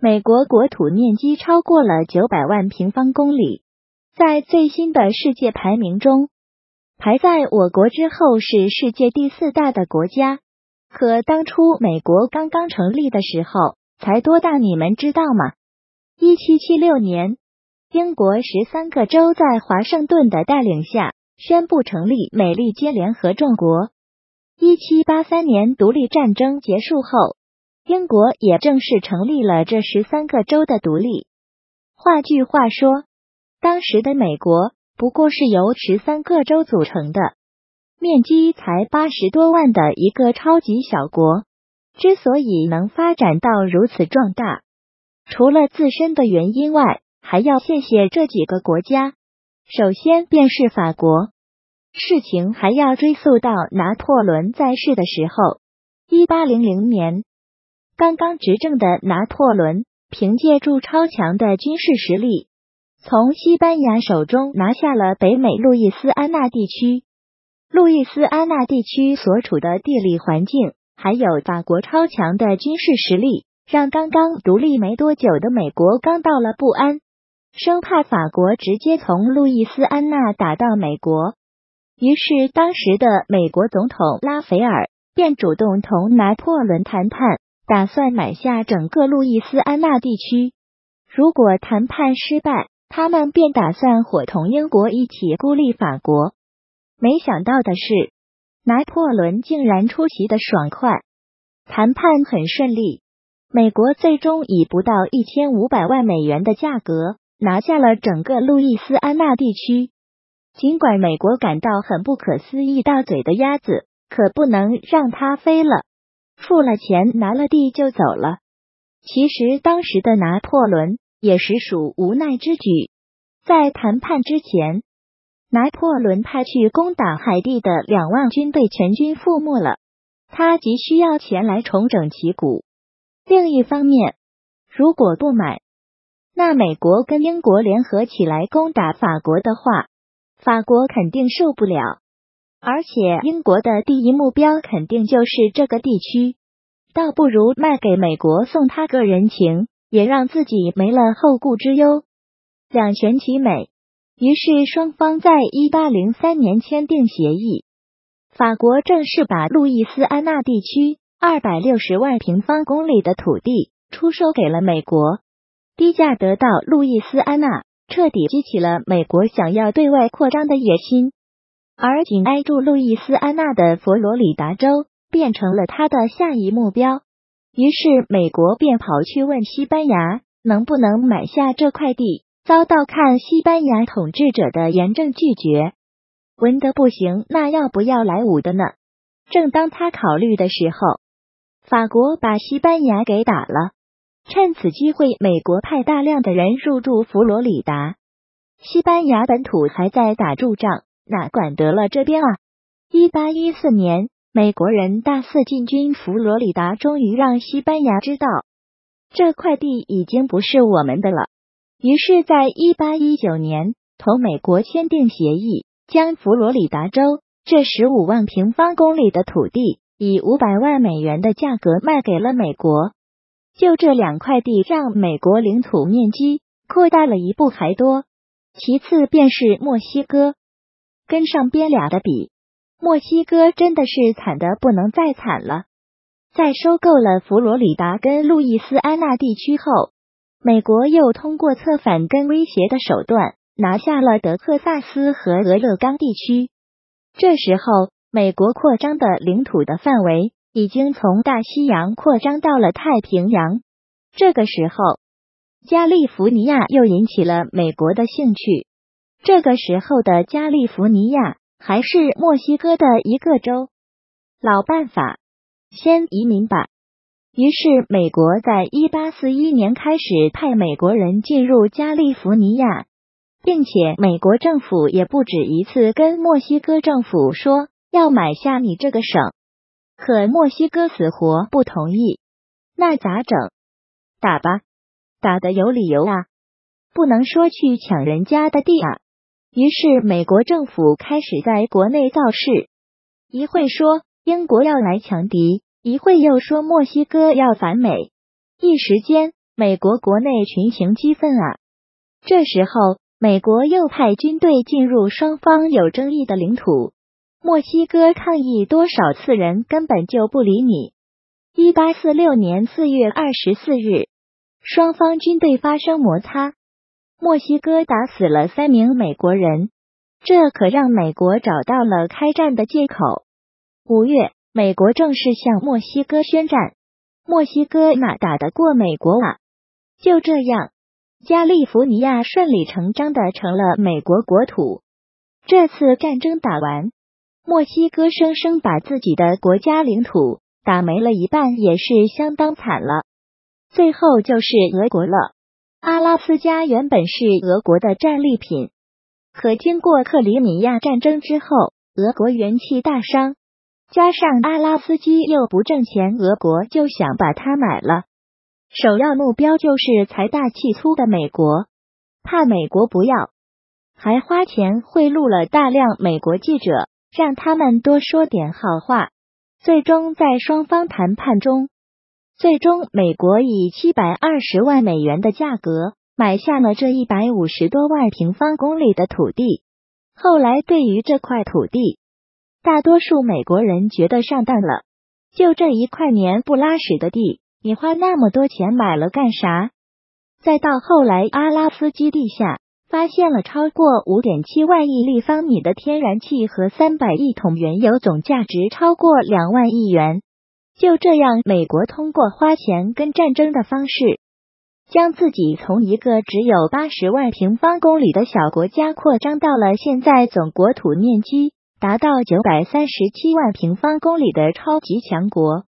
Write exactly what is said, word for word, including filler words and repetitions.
美国国土面积超过了九百万平方公里，在最新的世界排名中，排在我国之后是世界第四大的国家。可当初美国刚刚成立的时候，才多大你们知道吗？一七七六年，英国十三个州在华盛顿的带领下，宣布成立美利坚联合众国。一七八三年独立战争结束后，英国也正式成立了这十三个州的独立。换句话说，当时的美国不过是由十三个州组成的，面积才八十多万的一个超级小国，之所以能发展到如此壮大，除了自身的原因外，还要谢谢这几个国家。首先便是法国，事情还要追溯到拿破仑在世的时候。一八零零年，刚刚执政的拿破仑凭借住超强的军事实力，从西班牙手中拿下了北美路易斯安那地区。路易斯安那地区所处的地理环境，还有法国超强的军事实力，让刚刚独立没多久的美国感到了不安，生怕法国直接从路易斯安那打到美国。于是当时的美国总统拉斐尔便主动同拿破仑谈判，打算买下整个路易斯安那地区。如果谈判失败，他们便打算伙同英国一起孤立法国。没想到的是，拿破仑竟然出奇的爽快，谈判很顺利，美国最终以不到一千五百万美元的价格拿下了整个路易斯安那地区。尽管美国感到很不可思议，大嘴的鸭子可不能让它飞了，付了钱拿了地就走了。其实当时的拿破仑也实属无奈之举。在谈判之前，拿破仑派去攻打海地的两万军队全军覆没了，他急需要钱来重整旗鼓。另一方面，如果不买，那美国跟英国联合起来攻打法国的话，法国肯定受不了，而且英国的第一目标肯定就是这个地区，倒不如卖给美国送他个人情，也让自己没了后顾之忧。两全其美。于是双方在一八零三年签订协议，法国正式把路易斯安那地区二百六十万平方公里的土地出售给了美国，低价得到路易斯安那，彻底激起了美国想要对外扩张的野心。而紧挨住路易斯安那的佛罗里达州变成了他的下一目标。于是美国便跑去问西班牙能不能买下这块地，遭到看西班牙统治者的严正拒绝。文得不行，那要不要来武的呢？正当他考虑的时候，法国把西班牙给打了。趁此机会，美国派大量的人入驻佛罗里达。西班牙本土还在打驻仗，哪管得了这边啊？一八一四年，美国人大肆进军佛罗里达，终于让西班牙知道，这块地已经不是我们的了。于是在一八一九年同美国签订协议，将佛罗里达州这十五万平方公里的土地以五百万美元的价格卖给了美国。就这两块地让美国领土面积扩大了一步还多。其次便是墨西哥，跟上边俩的比，墨西哥真的是惨得不能再惨了。在收购了佛罗里达跟路易斯安那地区后，美国又通过策反跟威胁的手段拿下了德克萨斯和俄勒冈地区。这时候，美国扩张的领土的范围已经从大西洋扩张到了太平洋。这个时候，加利福尼亚又引起了美国的兴趣。这个时候的加利福尼亚还是墨西哥的一个州。老办法，先移民吧。于是美国在一八四一年开始派美国人进入加利福尼亚，并且美国政府也不止一次跟墨西哥政府说要买下你这个省，可墨西哥死活不同意。那咋整？打吧，打得有理由啊，不能说去抢人家的地啊。于是美国政府开始在国内造势，一会说英国要来强敌，一会又说墨西哥要反美，一时间美国国内群情激愤啊！这时候，美国又派军队进入双方有争议的领土。墨西哥抗议多少次人根本就不理你。一八四六年四月二十四日，双方军队发生摩擦，墨西哥打死了三名美国人，这可让美国找到了开战的借口。五月，美国正式向墨西哥宣战，墨西哥哪打得过美国啊？就这样，加利福尼亚顺理成章的成了美国国土。这次战争打完，墨西哥生生把自己的国家领土打没了一半，也是相当惨了。最后就是俄国了。阿拉斯加原本是俄国的战利品，可经过克里米亚战争之后，俄国元气大伤，加上阿拉斯基又不挣钱，俄国就想把它买了。首要目标就是财大气粗的美国，怕美国不要，还花钱贿赂了大量美国记者，让他们多说点好话。最终在双方谈判中，最终美国以七百二十万美元的价格买下了这一百五十多万平方公里的土地。后来对于这块土地，大多数美国人觉得上当了，就这一块黏不拉屎的地，你花那么多钱买了干啥？再到后来阿拉斯基地下发现了超过 五点七万亿立方米的天然气和三百亿桶原油，总价值超过两万亿元。就这样，美国通过花钱跟战争的方式，将自己从一个只有八十万平方公里的小国家扩张到了现在总国土面积达到九百三十七万平方公里的超级强国。